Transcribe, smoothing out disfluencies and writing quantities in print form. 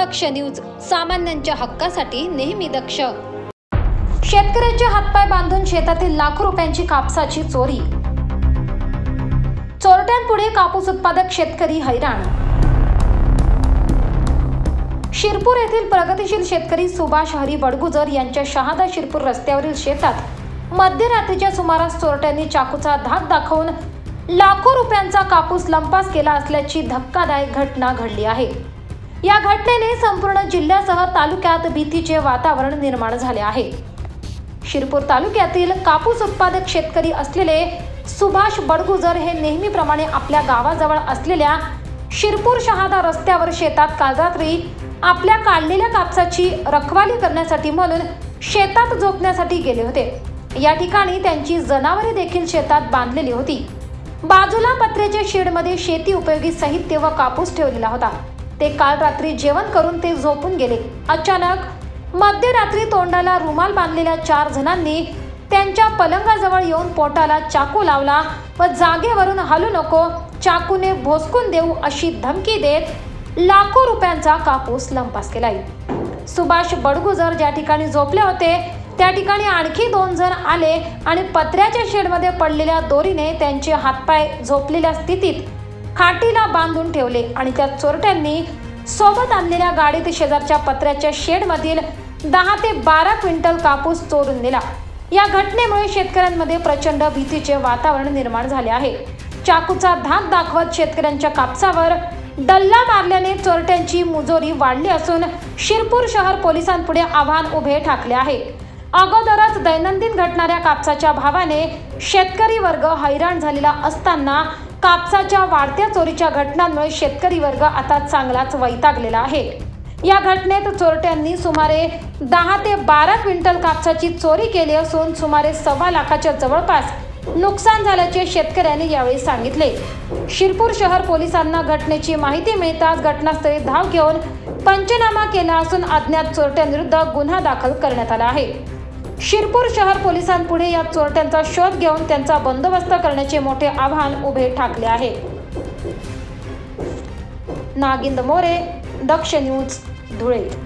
दक्ष news, सामान्यांच्या हक्कासाठी नेहमी दक्ष। शेतकऱ्याचे हातपाय बांधून शेतातील लाखो रुपयांची कापसाची चोरी। चोरट्यांपुढे कापूस उत्पादक शेतकरी हैराण। शिरपूर येथील प्रगतिशील शेतकरी सुभाष हरी बडगुजर यांच्या शहादा शिरपूर रस्त्यावरील शेतात मध्यरात्रीच्या सुमारास चोरट्यांनी चाकूचा धाक दाखवून लाखो रुपयांचा कापूस लंपास केला असल्याची धक्कादायक घटना घडली आहे। या घटनेने संपूर्ण जिल्ह्यासह तालुक्यात भीतीचे वातावरण निर्माण झाले आहे। शिरपूर तालुक्यातील कापूस उत्पादक शेतकरी असलेले सुभाष बडगुजर हे नेहमीप्रमाणे आपल्या गावाजवळ असलेल्या शिरपूर शहादा रस्त्यावर शेतात काल रात्री आपल्या काढलेल्या कापसाची रखवाली करण्यासाठी म्हणून शेतात झोपण्यासाठी गेले होते। या ठिकाणी त्यांची जनावरे देखील शेतात बांधलेली होती। बाजूला पत्र्याच्या शेडमध्ये शेती उपयोगी साहित्य व कापूस ठेवलेला होता। ते काल रात्री जेवण करून ते झोपून गेले। अचानक मध्यरात्री तोंडाला रुमाल बांधलेल्या 4 जणांनी त्यांच्या पलंगाजवळ येऊन पोटाला चाकू लावला व जागेवरून हलू नको, चाकूने भोसकून देऊ अशी धमकी देत लाखो रुपयांचा कापूस लंपास केलाय। सुभाष बडगुजर ज्या ठिकाणी झोपले होते त्या ठिकाणी आणखी 2 जण आले आणि पत्र्याच्या शेडमध्ये पडलेल्या दोरीने त्यांचे हातपाय झोपलेल्या स्थितीत खाटीला बांधून ठेवले आणि त्या चोरट्यांनी सोबत आणलेल्या गाडीत शेजारच्या पत्र्याच्या शेडमधील 10 ते 12 क्विंटल कापूस चोरून नेला। या घटनेमुळे शेतकऱ्यांमध्ये प्रचंड भीतीचे वातावरण निर्माण झाले आहे। चाकूचा धाक दाखवत शेतकऱ्यांच्या कापसावर डल्ला मारल्याने चोरट्यांची मुजोरी वाढली असून शिरपूर शहर पोलिसांपुढे आव्हान उभे ठाकले आहे। अगोदरच दैनंदिन घडणाऱ्या कापसाच्या भावाने शेतकरी वर्ग हैराण झालेला असताना कापसाच्या वाढत्या चोरीच्या घटनांमुळे शेतकरी वर्ग आता चांगलाच वैतागलेला आहे। या घटनेत चोरट्यांनी सुमारे 10 ते 12 क्विंटल कापसाची चोरी केली असून सुमारे 1.25 लाखाच्या जवळपास नुकसान झाल्याचे शेतकऱ्यांनी यावेळी सांगितले। शिरपूर शहर पोलिसांना घटनेची माहिती मिळताच घटनास्थळी धाव घेऊन पंचनामा केला असून अज्ञात चोरट्यांविरुद्ध गुन्हा दाखल करण्यात आला आहे। शिरपूर शहर पोलिसांपुढे या चोरट्यांचा शोध घेऊन त्यांचा बंदोबस्त करण्याचे मोठे आव्हान उभे ठाकले आहे। नागिंद मोरे, दक्ष न्यूज, धुळे।